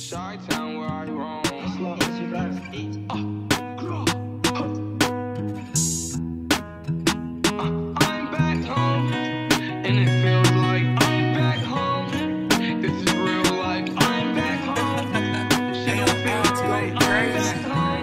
Chi-town where I roam. Lil Uzi Vert. I'm back home, and it feels like I'm back home. This is real life. I'm back home. She don't feel right. I'm back home.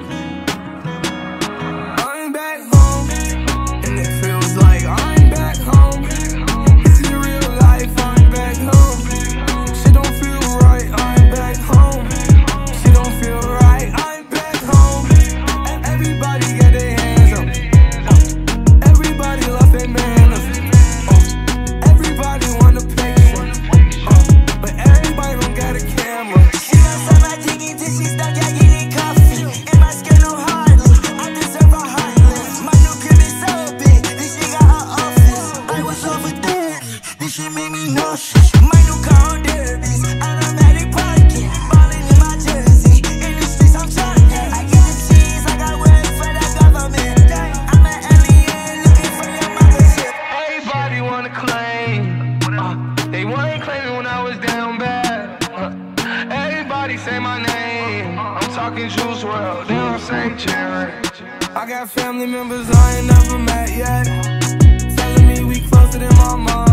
I'm back home, and it feels like I'm back home. This is real life. I'm back home. She don't feel right. I'm back home. She don't feel right. I'm back home. Everybody get their hands up. Everybody lost their manners. Everybody want a picture, but everybody don't got a camera. She gon' suck my dick until she stuck at getting coffee. And my skin no hardly, I deserve a heartless. My new crib is so big, this shit got her office. I was over 30, this shit made me nauseous. My new car on derbies, automatic parking. Ballin' in my jersey, in the streets I'm talking. I get the cheese like I work for the government. I'm an alien looking for your mothership. Everybody wanna claim. They wanna claim me when I was down bad. Everybody say my name. I'm talking Juice WRLD. They don't say Jerry. I got family members I ain't never met yet, telling me we closer than my mom.